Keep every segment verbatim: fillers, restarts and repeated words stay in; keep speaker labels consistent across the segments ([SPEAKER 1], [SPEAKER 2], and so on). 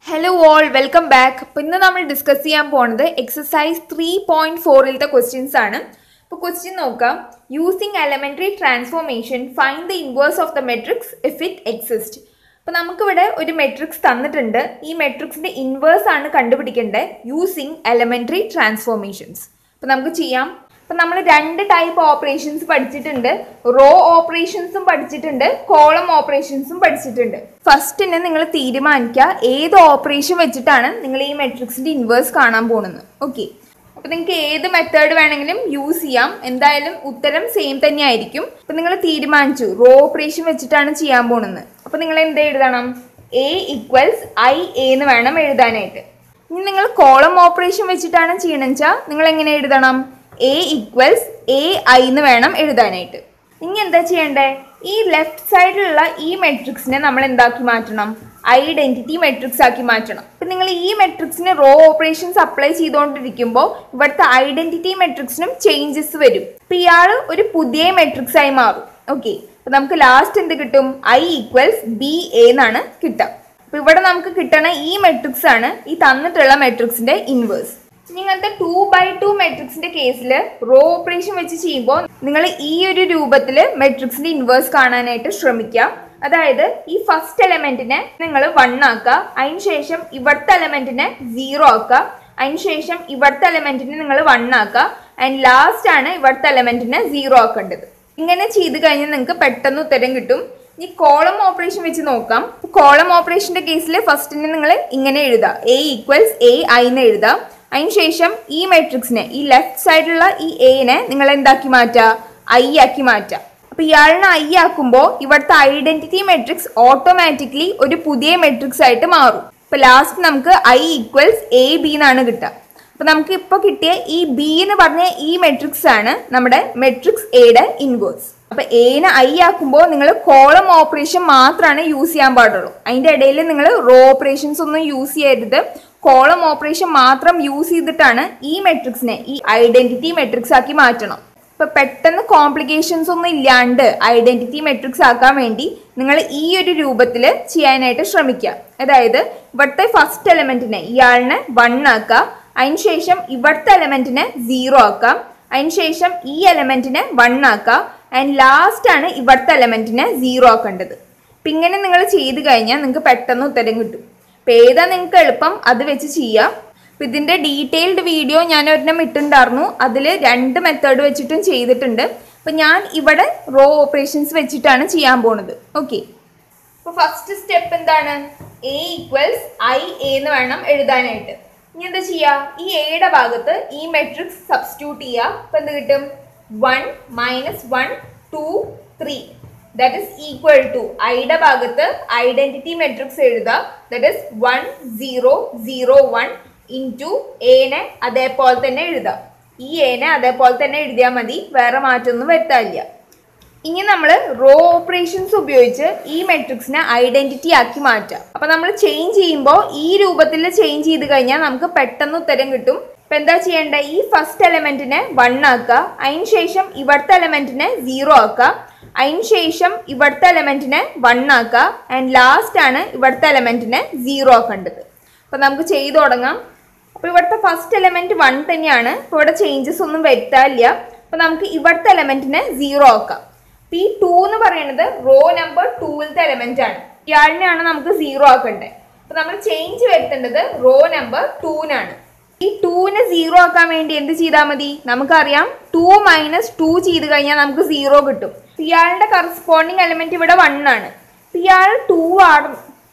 [SPEAKER 1] Hello all, welcome back. അപ്പോൾ ഇന്ന് നമ്മൾ ഡിസ്കസ് ചെയ്യാൻ പോകുന്നത് എക്സസൈസ് ത്രീ പോയിന്റ് ഫോറിലത്തെ ക്വസ്റ്റ്യൻസ് ആണ്. അപ്പോൾ ക്വസ്റ്റ്യൻ നോക്കാം. Using elementary transformation find the inverse of the matrix if it exist. അപ്പോൾ നമുക്കിവിടെ ഒരു മെട്രിക്സ് തന്നിട്ടുണ്ട്. ഈ മെട്രിക്സിന്റെ ഇൻവേഴ്സ് ആണ് കണ്ടുപിടിക്കേണ്ടത് യൂസിങ് എലമെന്ററി ട്രാൻസ്ഫോർമേഷൻസ്. അപ്പോൾ നമുക്ക് ചെയ്യാം. അപ്പം നമ്മൾ രണ്ട് ടൈപ്പ് ഓപ്പറേഷൻസ് പഠിച്ചിട്ടുണ്ട്. റോ ഓപ്പറേഷൻസും പഠിച്ചിട്ടുണ്ട്, കോളം ഓപ്പറേഷൻസും പഠിച്ചിട്ടുണ്ട്. ഫസ്റ്റിന് നിങ്ങൾ തീരുമാനിക്കുക ഏത് ഓപ്പറേഷൻ വെച്ചിട്ടാണ് നിങ്ങൾ ഈ മെട്രിക്സിന്റെ ഇൻവേഴ്സ് കാണാൻ പോകുന്നത്. ഓക്കെ, അപ്പം നിങ്ങൾക്ക് ഏത് മെത്തേഡ് വേണമെങ്കിലും യൂസ് ചെയ്യാം. എന്തായാലും ഉത്തരം സെയിം തന്നെ ആയിരിക്കും. അപ്പം നിങ്ങൾ തീരുമാനിച്ചു റോ ഓപ്പറേഷൻ വെച്ചിട്ടാണ് ചെയ്യാൻ പോകുന്നത്. അപ്പം നിങ്ങൾ എന്ത് എഴുതണം? എ ഈക്വൽസ് ഐ എ എന്ന് വേണം എഴുതാനായിട്ട്. ഇനി നിങ്ങൾ കോളം ഓപ്പറേഷൻ വെച്ചിട്ടാണ് ചെയ്യണമെന്ന് വെച്ചാൽ നിങ്ങൾ എങ്ങനെ എഴുതണം? എ ഈക്വൽസ് എ ഐ എന്ന് വേണം എഴുതാനായിട്ട്. ഇനി എന്താ ചെയ്യേണ്ടത്? ഈ ലെഫ്റ്റ് സൈഡിലുള്ള ഈ മെട്രിക്സിനെ നമ്മൾ എന്താക്കി മാറ്റണം? ഐഡന്റിറ്റി മെട്രിക്സ് ആക്കി മാറ്റണം. ഇപ്പം നിങ്ങൾ ഈ മെട്രിക്സിന് റോ ഓപ്പറേഷൻസ് അപ്ലൈ ചെയ്തുകൊണ്ടിരിക്കുമ്പോൾ ഇവിടുത്തെ ഐഡന്റിറ്റി മെട്രിക്സിനും ചേഞ്ചസ് വരും. അപ്പം ഇയാൾ ഒരു പുതിയ മെട്രിക്സ് ആയി മാറും. ഓക്കെ, അപ്പം നമുക്ക് ലാസ്റ്റ് എന്ത് കിട്ടും? ഐ ഈക്വൽസ് ബി എ എന്നാണ് കിട്ടുക. അപ്പം ഇവിടെ നമുക്ക് കിട്ടണ ഈ മെട്രിക്സ് ആണ് ഈ തന്നിട്ടുള്ള മെട്രിക്സിന്റെ ഇൻവേഴ്സ്. ഇങ്ങനത്തെ ടു ബൈ ടു മെട്രിക്സിന്റെ കേസിൽ റോ ഓപ്പറേഷൻ വെച്ച് ചെയ്യുമ്പോൾ നിങ്ങൾ ഈ ഒരു രൂപത്തിൽ മെട്രിക്സിന്റെ ഇൻവേഴ്സ് കാണാനായിട്ട് ശ്രമിക്കുക. അതായത് ഈ ഫസ്റ്റ് എലമെന്റിനെ നിങ്ങൾ വൺ ആക്കുക, അതിന് ശേഷം ഇവിടുത്തെ എലമെന്റിനെ സീറോ ആക്കുക, അതിന് ശേഷം ഇവിടുത്തെ എലമെന്റിനെ നിങ്ങൾ വൺ ആക്കുക, ആൻഡ് ലാസ്റ്റ് ആണ് ഇവിടുത്തെ എലമെന്റിനെ സീറോ ആക്കേണ്ടത്. ഇങ്ങനെ ചെയ്ത് കഴിഞ്ഞാൽ നിങ്ങൾക്ക് പെട്ടെന്ന് ഉത്തരം കിട്ടും. ഈ കോളം ഓപ്പറേഷൻ വെച്ച് നോക്കാം. കോളം ഓപ്പറേഷന്റെ കേസിൽ ഫസ്റ്റിനെ നിങ്ങൾ ഇങ്ങനെ എഴുതാം, എ ഈക്വൽസ് എ ഐ എന്ന് എഴുതാം. അതിനുശേഷം ഈ മെട്രിക്സിനെ, ഈ ലെഫ്റ്റ് സൈഡിലുള്ള ഈ എനെ നിങ്ങൾ എന്താക്കി മാറ്റുക? ഐ ആക്കി മാറ്റുക. അപ്പൊ ഇയാളിനെ ഐ ആക്കുമ്പോൾ ഇവിടുത്തെ ഐഡന്റിറ്റി മെട്രിക്സ് ഓട്ടോമാറ്റിക്കലി ഒരു പുതിയ മെട്രിക്സ് ആയിട്ട് മാറും. ഇപ്പൊ ലാസ്റ്റ് നമുക്ക് ഐ ഈക്വൽസ് എ ബി എന്നാണ് കിട്ടുക. അപ്പൊ നമുക്ക് ഇപ്പൊ കിട്ടിയ ഈ ബി എന്ന് പറഞ്ഞ ഈ മെട്രിക്സ് ആണ് നമ്മുടെ മെട്രിക്സ് എയുടെ ഇൻവേഴ്സ്. അപ്പൊ എനെ ഐ ആക്കുമ്പോൾ നിങ്ങൾ കോളം ഓപ്പറേഷൻ മാത്രമാണ് യൂസ് ചെയ്യാൻ പാടുള്ളൂ. അതിന്റെ ഇടയിൽ നിങ്ങൾ റോ ഓപ്പറേഷൻസ് ഒന്നും യൂസ് ചെയ്യരുത്. കോളം ഓപ്പറേഷൻ മാത്രം യൂസ് ചെയ്തിട്ടാണ് ഈ മെട്രിക്സിനെ ഈ ഐഡന്റിറ്റി മെട്രിക്സ് ആക്കി മാറ്റണം. ഇപ്പൊ പെട്ടെന്ന് കോംപ്ലിക്കേഷൻസ് ഒന്നും ഇല്ലാണ്ട് ഐഡന്റിറ്റി മെട്രിക്സ് ആക്കാൻ വേണ്ടി നിങ്ങൾ ഈ ഒരു രൂപത്തിൽ ചെയ്യാനായിട്ട് ശ്രമിക്കുക. അതായത് ഇവിടുത്തെ ഫസ്റ്റ് എലമെന്റിനെ ഇയാളിനെ വൺ ആക്കുക, അതിനുശേഷം ഇവിടുത്തെ എലമെന്റിനെ സീറോ ആക്കാം, അതിനുശേഷം ഈ എലമെന്റിനെ വൺ ആക്കാം, ആൻഡ് ലാസ്റ്റ് ആണ് ഇവിടുത്തെ എലമെന്റിനെ സീറോ ആക്കേണ്ടത്. അപ്പം ഇങ്ങനെ നിങ്ങൾ ചെയ്ത് കഴിഞ്ഞാൽ നിങ്ങൾക്ക് പെട്ടെന്ന് ഉത്തരം കിട്ടും. അപ്പം ഏതാ നിങ്ങൾക്ക് എളുപ്പം അത് വെച്ച് ചെയ്യാം. അപ്പം ഇതിൻ്റെ ഡീറ്റെയിൽഡ് വീഡിയോ ഞാൻ ഒരെണ്ണം ഇട്ടുണ്ടായിരുന്നു. അതിൽ രണ്ട് മെത്തേഡ് വെച്ചിട്ടും ചെയ്തിട്ടുണ്ട്. അപ്പം ഞാൻ ഇവിടെ റോ ഓപ്പറേഷൻസ് വെച്ചിട്ടാണ് ചെയ്യാൻ പോണത്. ഓക്കെ, അപ്പോൾ ഫസ്റ്റ് സ്റ്റെപ്പ് എന്താണ്? എ ഈക്വൽസ് ഐ എ എന്ന് വേണം എഴുതാനായിട്ട്. ഇനി എന്താ ചെയ്യുക? ഈ എയുടെ ഭാഗത്ത് ഈ മെട്രിക്സ് സബ്സ്റ്റിറ്റ്യൂട്ട് ചെയ്യുക. അപ്പം എന്ത് കിട്ടും? One minus one two three that is equal to ഐയുടെ ഭാഗത്ത് ഐഡന്റിറ്റി മെട്രിക്സ് എഴുതുക. That is one zero zero one into എനെ അതേപോലെ തന്നെ എഴുതുക. ഈ എനെ അതേപോലെ തന്നെ എഴുതിയാൽ മതി, വേറെ മാറ്റമൊന്നും വരുത്താനില്ല. ഇനി നമ്മൾ റോ ഓപ്പറേഷൻസ് ഉപയോഗിച്ച് ഈ മെട്രിക്സിനെ ഐഡന്റിറ്റി ആക്കി മാറ്റാം. അപ്പം നമ്മൾ ചേഞ്ച് ചെയ്യുമ്പോൾ ഈ രൂപത്തിൽ ചേഞ്ച് ചെയ്ത് കഴിഞ്ഞാൽ നമുക്ക് പെട്ടെന്ന് ഉത്തരം കിട്ടും. ഇപ്പം എന്താ ചെയ്യേണ്ടത്? ഈ ഫസ്റ്റ് എലമെന്റിനെ വൺ ആക്കുക, അതിന് ശേഷം ഇവിടുത്തെ എലമെന്റിനെ സീറോ ആക്കുക, അതിന് ശേഷം ഇവിടുത്തെ എലമെന്റിനെ വൺ ആക്കുക, ആൻഡ് ലാസ്റ്റ് ആണ് ഇവിടുത്തെ എലമെന്റിനെ സീറോ ആക്കേണ്ടത്. അപ്പം നമുക്ക് ചെയ്തു തുടങ്ങാം. അപ്പോൾ ഇവിടുത്തെ ഫസ്റ്റ് എലമെന്റ് വൺ തന്നെയാണ്. ഇപ്പോൾ ഇവിടെ ചേഞ്ചസ് ഒന്നും വരുത്താനില്ല. അപ്പം നമുക്ക് ഇവിടുത്തെ എലമെന്റിനെ സീറോ ആക്കാം. അപ്പം ഈ ടു എന്ന് പറയുന്നത് റോ നമ്പർ ടൂവിലത്തെ എലമെന്റ് ആണ്. ഇയാളിനെയാണ് നമുക്ക് സീറോ ആക്കേണ്ടത്. അപ്പം നമ്മൾ ചേഞ്ച് വരുത്തേണ്ടത് റോ നമ്പർ ടൂവിനാണ്. ഈ ടൂവിനെ സീറോ ആക്കാൻ വേണ്ടി എന്ത് ചെയ്താൽ മതി? നമുക്കറിയാം ടു മൈനസ് ടു ചെയ്ത് കഴിഞ്ഞാൽ നമുക്ക് സീറോ കിട്ടും. ഇയാളുടെ കറസ്പോണ്ടിങ് എലമെന്റ് ഇവിടെ വൺ ആണ്. ഇയാൾ ടു ആണ്.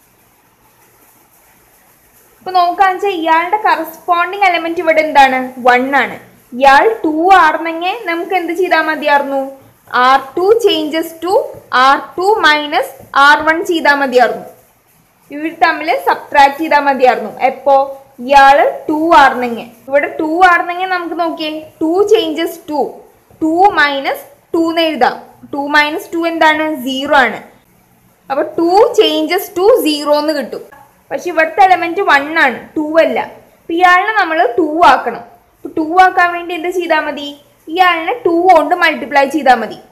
[SPEAKER 1] ഇപ്പൊ നോക്കാന്ന് വെച്ചാൽ ഇയാളുടെ കറസ്പോണ്ടിങ് എലമെന്റ് ഇവിടെ എന്താണ്? വൺ ആണ്. ഇയാൾ ടു ആർന്നെങ്കിൽ നമുക്ക് എന്ത് ചെയ്താൽ മതിയായിരുന്നു? R two changes to R two minus R one ചെയ്താൽ മതിയായിരുന്നു. ഇവർ തമ്മിൽ സബ്ട്രാക്ട് ചെയ്താൽ മതിയായിരുന്നു. എപ്പോ? ഇയാള് ടു ആർന്നെങ്കിൽ. ഇവിടെ ടു ആർന്നെങ്കിൽ നമുക്ക് നോക്കിയേ, two changes to two minus two എന്ന് എഴുതാം. ടു മൈനസ് ടു എന്താണ്? സീറോ ആണ്. അപ്പൊ ടു ചേഞ്ചസ് ടു സീറോ എന്ന് കിട്ടും. പക്ഷെ ഇവിടുത്തെ എലമെന്റ് വൺ ആണ്, ടു അല്ല. അപ്പൊ ഇയാളിനെ നമ്മൾ ടു ആക്കണം. അപ്പൊ ടു ആക്കാൻ വേണ്ടി എന്ത് ചെയ്താൽ മതി? ഇയാളിനെ ടു കൊണ്ട് മൾട്ടിപ്ലൈ ചെയ്താൽ മതി.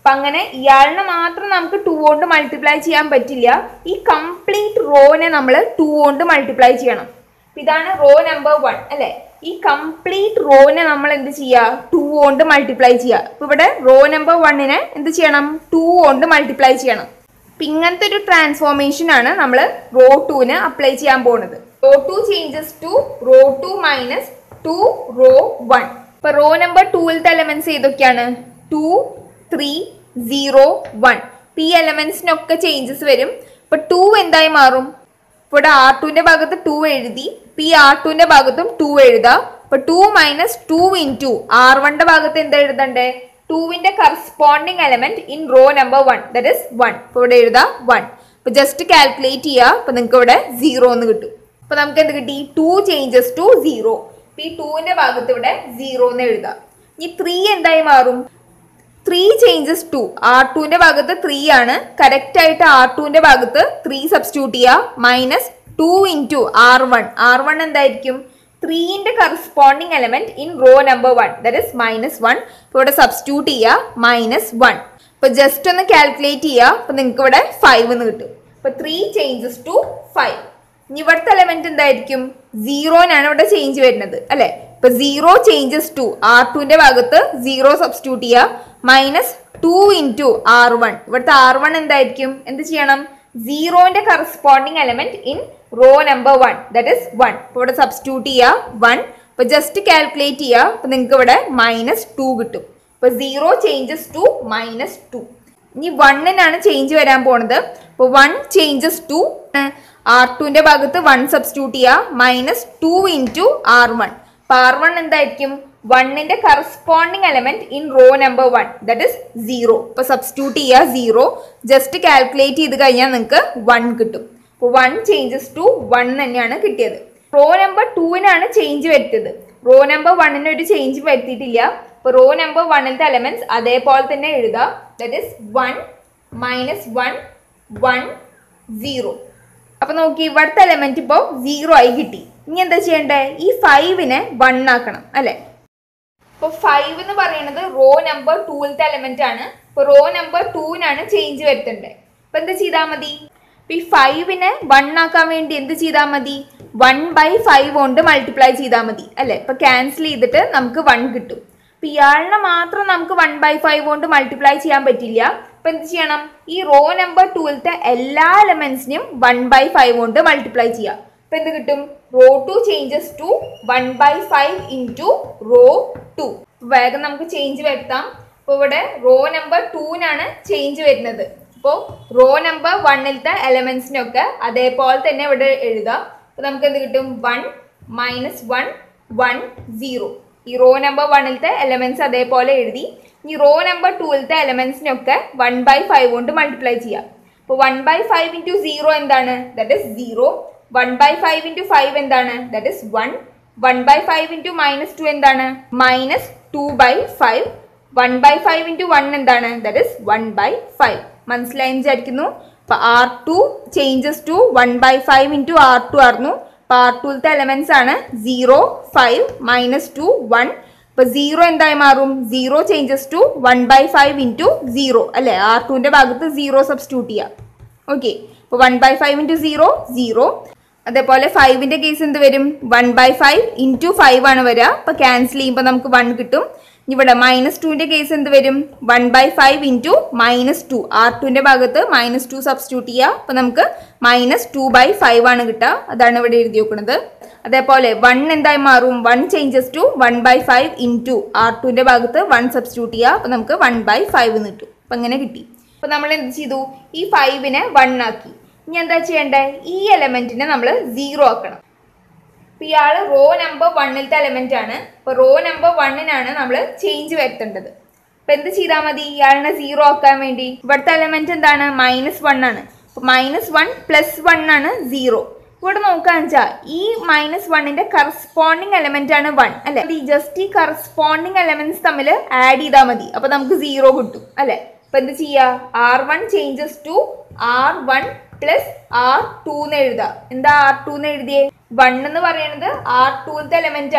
[SPEAKER 1] അപ്പം അങ്ങനെ ഇയാളിനെ മാത്രം നമുക്ക് ടു കൊണ്ട് മൾട്ടിപ്ലൈ ചെയ്യാൻ പറ്റില്ല. ഈ കംപ്ലീറ്റ് റോനെ നമ്മൾ ടു കൊണ്ട് മൾട്ടിപ്ലൈ ചെയ്യണം. ഇതാണ് റോ നമ്പർ വൺ അല്ലേ. ഈ കംപ്ലീറ്റ് റോനെ നമ്മൾ എന്ത് ചെയ്യുക, ടു കൊണ്ട് മൾട്ടിപ്ലൈ ചെയ്യുക. ഇപ്പം ഇവിടെ റോ നമ്പർ വണ്ണിനെ എന്ത് ചെയ്യണം, ടു കൊണ്ട് മൾട്ടിപ്ലൈ ചെയ്യണം. അപ്പം ഇങ്ങനത്തെ ഒരു ട്രാൻസ്ഫോർമേഷൻ ആണ് നമ്മൾ റോ ടുവിന് അപ്ലൈ ചെയ്യാൻ പോകുന്നത്. Row two changes to row two minus two row one. ഇപ്പൊ റോ നമ്പർ ടൂവിലത്തെ എലമെന്റ്സ് ഏതൊക്കെയാണ്, ടു ത്രീ സീറോ വൺ. ഇപ്പൊ ഈ എലമെന്റ്സിനൊക്കെ ചേഞ്ചസ് വരും. ഇപ്പൊ ടു എന്തായി മാറും, ഇവിടെ ആർ ടുവിന്റെ ഭാഗത്ത് ടു എഴുതി, ഇപ്പൊ ഈ ആർ ടുവിന്റെ ഭാഗത്തും ടു എഴുതാം. ഇപ്പൊ two minus two into R വണ്ണിന്റെ ഭാഗത്ത് എന്താ എഴുതണ്ടേ, ടുവിന്റെ corresponding element in row number one, that is one. ഇപ്പൊ ഇവിടെ എഴുതാം വൺ. ഇപ്പൊ ജസ്റ്റ് കാൽക്കുലേറ്റ് ചെയ്യുക. അപ്പൊ നിങ്ങൾക്ക് ഇവിടെ സീറോ എന്ന് കിട്ടും. അപ്പൊ നമുക്ക് എന്ത് കിട്ടി, ടു ചേഞ്ചസ് ടു സീറോ. ഇപ്പൊ ഈ ടുവിന്റെ ഭാഗത്ത് ഇവിടെ സീറോ എന്ന് എഴുതാം. ഈ ത്രീ എന്തായി മാറും, ത്രീ ചേഞ്ചസ് ടു. ആർ ടുവിന്റെ ഭാഗത്ത് ത്രീ ആണ്, കറക്റ്റ് ആയിട്ട് ആർ ടുവിന്റെ ഭാഗത്ത് ത്രീ സബ്സ്റ്റിറ്റ്യൂട്ട് ചെയ്യുക. Minus two into R one. R one എന്തായിരിക്കും, ത്രീന്റെ corresponding element in row number one, that is minus one. ഇപ്പോൾ ഇവിടെ സബ്സ്റ്റിറ്റ്യൂട്ട് ചെയ്യുക മൈനസ് വൺ. ഇപ്പൊ ജസ്റ്റ് ഒന്ന് കാൽക്കുലേറ്റ് ചെയ്യുക. അപ്പൊ നിങ്ങൾക്ക് ഇവിടെ ഫൈവ് എന്ന് കിട്ടും. ഇപ്പൊ ത്രീ ചേഞ്ചസ് ടു ഫൈവ്. ഇനി ഇവിടുത്തെ എലമെന്റ് എന്തായിരിക്കും, സീറോനാണ് ഇവിടെ ചേഞ്ച് വരുന്നത് അല്ലെ. ഇപ്പൊ സീറോ ചേഞ്ചസ് ടു, ആർ ടുവിന്റെ ഭാഗത്ത് സീറോ സബ്സ്റ്റിറ്റ്യൂട്ട് ചെയ്യുക. Minus two into R one. ഇവിടുത്തെ ആർ വൺ എന്തായിരിക്കും, എന്ത് ചെയ്യണം, സീറോന്റെ corresponding element in row number one, that is one. ഇപ്പൊ ഇവിടെ സബ്സ്റ്റിറ്റ്യൂട്ട് ചെയ്യുക വൺ. ഇപ്പൊ ജസ്റ്റ് കാൽക്കുലേറ്റ് ചെയ്യുക. അപ്പൊ നിങ്ങൾക്ക് ഇവിടെ മൈനസ് ടു കിട്ടും. ഇപ്പൊ zero changes to minus two. ഇനി വണ്ണിനാണ് ചേഞ്ച് വരാൻ പോണത്. ഇപ്പൊ വൺ ചേഞ്ചസ് ടു, ആർ ടുവിന്റെ ഭാഗത്ത് വൺ സബ്സ്റ്റിറ്റ്യൂട്ട് ചെയ്യുക. Minus two into R one. അപ്പൊ ആർ വൺ എന്തായിരിക്കും, വണ്ണിന്റെ corresponding element in row number one, that is zero. ഇപ്പൊ സബ്സ്റ്റിറ്റ്യൂട്ട് ചെയ്യുക സീറോ. ജസ്റ്റ് കാൽക്കുലേറ്റ് ചെയ്ത് കഴിഞ്ഞാൽ നിങ്ങൾക്ക് വൺ കിട്ടും. അപ്പോൾ വൺ ചേഞ്ചസ് ടു വൺ തന്നെയാണ് കിട്ടിയത്. റോ നമ്പർ ടൂവിനാണ് ചേഞ്ച് വരുത്തിയത്. റോ നമ്പർ വണ്ണിന് ഒരു ചേഞ്ച് വരുത്തിയിട്ടില്ല. അപ്പോൾ റോ നമ്പർ വണ്ണിലത്തെ എലമെന്റ്സ് അതേപോലെ തന്നെ എഴുതാം. That is one minus one one zero. അപ്പൊ നോക്കി ഇവിടുത്തെ എലമെന്റ് ഇപ്പോൾ സീറോ ആയി കിട്ടി. ഇനി എന്താ ചെയ്യണ്ടേ, ഈ ഫൈവിനെ വൺ ആക്കണം അല്ലെ. ഇപ്പൊ ഫൈവ് എന്ന് പറയുന്നത് റോ നമ്പർ ടൂവിലത്തെ എലമെന്റ് ആണ്. ഇപ്പൊ റോ നമ്പർ ടൂവിനാണ് ചേഞ്ച് വരുത്തേണ്ടത്. അപ്പൊ എന്താ ചെയ്താൽ മതി, ഈ ഫൈവിനെ വൺ ആക്കാൻ വേണ്ടി എന്ത് ചെയ്താൽ മതി, വൺ ബൈ ഫൈവ് കൊണ്ട് മൾട്ടിപ്ലൈ ചെയ്താൽ മതി അല്ലെ. ഇപ്പൊ ക്യാൻസൽ ചെയ്തിട്ട് നമുക്ക് വൺ കിട്ടും. അപ്പൊ ഇയാളിനെ മാത്രം നമുക്ക് വൺ ബൈ ഫൈവ് കൊണ്ട് മൾട്ടിപ്ലൈ ചെയ്യാൻ പറ്റില്ല. അപ്പൊ എന്ത് ചെയ്യണം, ഈ റോ നമ്പർ ടൂവിലത്തെ എല്ലാ എലമെന്റ്സിനും വൺ ബൈ ഫൈവ് കൊണ്ട് മൾട്ടിപ്ലൈ ചെയ്യാം. അപ്പൊ എന്ത് കിട്ടും, row two changes to one by five into row two. വേഗം നമുക്ക് ചേഞ്ച് വരുത്താം. അപ്പൊ ഇവിടെ റോ നമ്പർ ടൂവിനാണ് ചേഞ്ച് വരുന്നത്. അപ്പോൾ റോ നമ്പർ വണ്ണിലത്തെ എലമെന്റ്സിനൊക്കെ അതേപോലെ തന്നെ ഇവിടെ എഴുതാം. അപ്പൊ നമുക്ക് എന്ത് കിട്ടും, one minus one one zero. ഈ റോ നമ്പർ വണ്ണിലത്തെ എലമെന്റ്സ് അതേപോലെ എഴുതി. ഈ റോ നമ്പർ ടൂവിലത്തെ എലമെന്റ്സിനൊക്കെ വൺ ബൈ ഫൈവ് കൊണ്ട് മൾട്ടിപ്ലൈ ചെയ്യാം. അപ്പോൾ one by five into zero എന്താണ്, that is zero. One by five into five എന്താണ്, that is one. One by five into minus two എന്താണ്, minus two by five. One by five into one എന്താണ്, that is one by five. മനസ്സിലായി വിചാരിക്കുന്നു. അപ്പൊ R two changes to one by five into R two ആയിരുന്നു. അപ്പൊ R ടുവിലത്തെ elements ആണ് zero five minus two one. അപ്പൊ zero എന്തായി മാറും, zero changes to one by five into zero അല്ലെ. ആർ ടുവിന്റെ ഭാഗത്ത് സീറോ സബ്സ്റ്റിറ്റ്യൂട്ട് ചെയ്യാം. ഓക്കെ, അപ്പൊ one by five into zero zero. അതേപോലെ ഫൈവിന്റെ കേസ് എന്ത് വരും, one by five into five ആണ് വരിക. അപ്പൊ ക്യാൻസൽ ചെയ്യുമ്പോൾ നമുക്ക് വൺ കിട്ടും. ഇവിടെ മൈനസ് ടുവിന്റെ കേസ് എന്ത് വരും, one by five into minus two. R ടുവിന്റെ ഭാഗത്ത് മൈനസ് ടു സബ്സ്റ്റിറ്റ്യൂട്ട് ചെയ്യുക. അപ്പൊ നമുക്ക് മൈനസ് ടു ബൈ ഫൈവ് ആണ് കിട്ടുക. അതാണ് ഇവിടെ എഴുതി വെക്കുന്നത്. അതേപോലെ വൺ എന്തായി മാറും, one changes to one by five into R ടുവിന്റെ ഭാഗത്ത് വൺ സബ്സ്റ്റിറ്റ്യൂട്ട് ചെയ്യുക. അപ്പൊ നമുക്ക് വൺ ബൈ ഫൈവ് എന്ന് കിട്ടും. അപ്പൊ അങ്ങനെ കിട്ടി. അപ്പൊ നമ്മൾ എന്ത് ചെയ്തു, ഈ ഫൈവിനെ വൺ ആക്കി. ഇനി എന്താ ചെയ്യേണ്ടത്, ഈ എലമെന്റിനെ നമ്മൾ സീറോ ആക്കണം. അപ്പൊ ഇയാള് റോ നമ്പർ വണ്ണിലത്തെ എലമെന്റ് ആണ്. അപ്പൊ റോ നമ്പർ വണ്ണിനാണ് നമ്മൾ ചേഞ്ച് വരുത്തേണ്ടത്. അപ്പൊ എന്ത് ചെയ്താൽ മതി, ഇയാളിനെ സീറോ ആക്കാൻ വേണ്ടി ഇവിടുത്തെ എലമെന്റ് എന്താണ്, മൈനസ് വൺ ആണ്. അപ്പൊ മൈനസ് വൺ പ്ലസ് വൺ ആണ് സീറോ. ഇവിടെ നോക്കാന്ന് വെച്ചാൽ ഈ മൈനസ് വണ്ണിന്റെ കറസ്പോണ്ടിങ് എലമെന്റ് ആണ് വൺ അല്ലെ. ജസ്റ്റ് ഈ കറസ്പോണ്ടിങ് എലമെന്റ്സ് തമ്മിൽ ആഡ് ചെയ്താൽ മതി. അപ്പൊ നമുക്ക് സീറോ കിട്ടും അല്ലെ. അപ്പൊ എന്ത് ചെയ്യാ, R one changes to R one plus R two എന്ന് എഴുതാം. എന്താ ആർ ടു എന്ന് എഴുതിയേ, വൺ എന്ന് പറയുന്നത് ആർ ടുവിലത്തെ എലമെന്റ് ആണ്.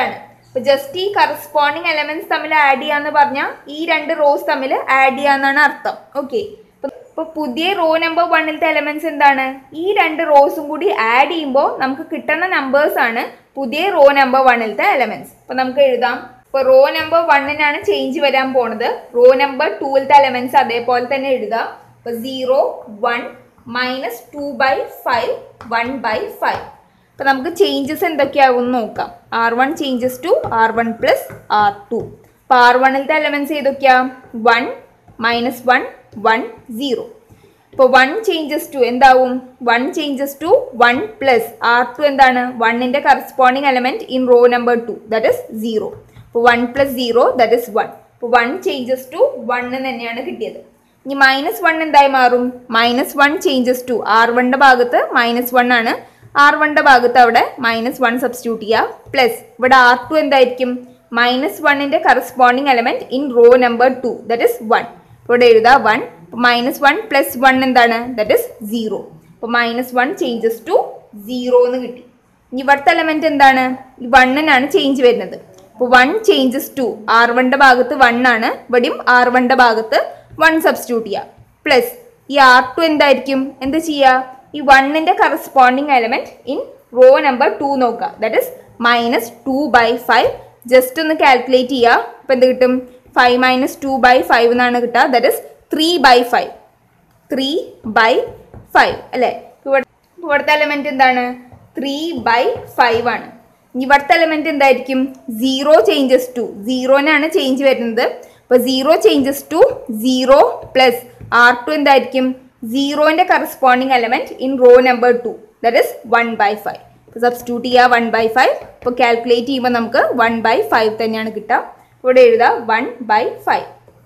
[SPEAKER 1] അപ്പോൾ ജസ്റ്റ് ഈ കറസ്പോണ്ടിങ് എലമെന്റ്സ് തമ്മിൽ ആഡ് ചെയ്യാന്ന് പറഞ്ഞാൽ ഈ രണ്ട് റോസ് തമ്മിൽ ആഡ് ചെയ്യാന്നാണ് അർത്ഥം. ഓക്കെ, അപ്പോൾ പുതിയ റോ നമ്പർ വണ്ണിലത്തെ എലമെന്റ്സ് എന്താണ്? ഈ രണ്ട് റോസും കൂടി ആഡ് ചെയ്യുമ്പോൾ നമുക്ക് കിട്ടുന്ന നമ്പേഴ്സ് ആണ് പുതിയ റോ നമ്പർ വണ്ണിലത്തെ എലമെന്റ്സ്. അപ്പോൾ നമുക്ക് എഴുതാം. ഇപ്പോൾ റോ നമ്പർ വണ്ണിനാണ് ചേഞ്ച് വരാൻ പോണത്. റോ നമ്പർ ടൂവിലത്തെ എലമെന്റ്സ് അതേപോലെ തന്നെ എഴുതാം. അപ്പോൾ zero one minus two by five one by five. അപ്പോൾ നമുക്ക് ചേഞ്ചസ് എന്തൊക്കെയാവും നോക്കാം. R one changes to R one plus R two. അപ്പോൾ ആർ വണ്ണിലത്തെ എലമെന്റ്സ് ഏതൊക്കെയാ? One minus one one zero. ഇപ്പോൾ വൺ ചേഞ്ചസ് ടു എന്താവും? One changes to one plus R two എന്താണ്? വണ്ണിൻ്റെ corresponding element in row number two that is zero. അപ്പോൾ one plus zero that is one. അപ്പോൾ one changes to one തന്നെയാണ് കിട്ടിയത്. ഇനി minus one എന്തായി മാറും? Minus one changes to R വണ്ണിൻ്റെ ഭാഗത്ത് മൈനസ് വൺ ആണ്, ആർ വണ്ണിൻ്റെ ഭാഗത്ത് അവിടെ മൈനസ് വൺ സബ്സ്റ്റിറ്റ്യൂട്ട് ചെയ്യുക. പ്ലസ് ഇവിടെ ആർ ടു എന്തായിരിക്കും? മൈനസ് വണ്ണിൻ്റെ corresponding element in row number two that is one. ഇവിടെ എഴുതാ one. Minus one plus one എന്താണ്? That is zero. അപ്പോൾ minus one changes to zero എന്ന് കിട്ടി. ഇനി ഇവിടുത്തെ എലമെന്റ് എന്താണ്? ഈ വണ്ണിനാണ് ചേഞ്ച് വരുന്നത്. അപ്പോൾ വൺ ചേഞ്ചസ് ടു ആർ വണ്ണിൻ്റെ ഭാഗത്ത് വൺ ആണ്, ഇവിടെയും ആർ വണ്ണിൻ്റെ ഭാഗത്ത് വൺ സബ്സ്റ്റിറ്റ്യൂട്ട് ചെയ്യുക. പ്ലസ് ഈ ആർ ടു എന്തായിരിക്കും? എന്ത് ചെയ്യുക? ഈ വണ്ണിൻ്റെ corresponding element in row number two നോക്കുക. That is minus two by five. Just ഒന്ന് കാൽക്കുലേറ്റ് ചെയ്യുക. അപ്പോൾ എന്ത് കിട്ടും? Five minus two by five എന്നാണ് കിട്ടുക. That is three by five. Three by five അല്ലേ? ഇവിടെ ഇവിടുത്തെ എലമെന്റ് എന്താണ്? ത്രീ ബൈ ഫൈവ് ആണ്. ഇവിടുത്തെ എലമെന്റ് എന്തായിരിക്കും? സീറോ ചേഞ്ചസ് ടു സീറോനാണ് ചേഞ്ച് വരുന്നത്. അപ്പോൾ zero changes to zero plus R two എന്തായിരിക്കും? സീറോൻ്റെ corresponding element in row number two that is one by five. അപ്പോൾ സബ്സ്റ്റിറ്റ്യൂട്ട് ചെയ്യുക വൺ ബൈ ഫൈവ്. അപ്പോൾ കാൽക്കുലേറ്റ് ചെയ്യുമ്പോൾ നമുക്ക് വൺ ബൈ ഫൈവ് തന്നെയാണ് കിട്ടുക. ഇവിടെ എഴുതാം വൺ ബൈ ഫൈവ്.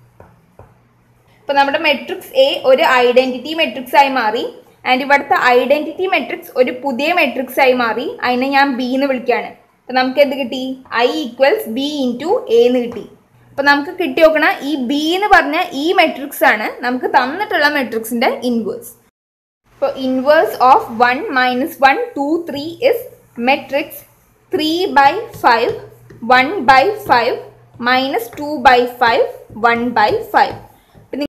[SPEAKER 1] ഇപ്പോൾ നമ്മുടെ മെട്രിക്സ് എ ഒരു ഐഡന്റിറ്റി മെട്രിക്സ് ആയി മാറി. ആൻഡ് ഇവിടുത്തെ ഐഡന്റിറ്റി മെട്രിക്സ് ഒരു പുതിയ മെട്രിക്സ് ആയി മാറി. അതിനെ ഞാൻ ബി എന്ന് വിളിക്കുകയാണ്. അപ്പോൾ നമുക്ക് എന്ത് കിട്ടി? I equals B into A എന്ന് കിട്ടി. അപ്പോൾ നമുക്ക് കിട്ടി നോക്കണ ഈ ബി എന്ന് പറഞ്ഞ ഈ മെട്രിക്സ് ആണ് നമുക്ക് തന്നിട്ടുള്ള മെട്രിക്സിൻ്റെ ഇൻവേഴ്സ്. ഇപ്പോൾ inverse of one minus one two three is matrix three by five one by five minus two by five one by five.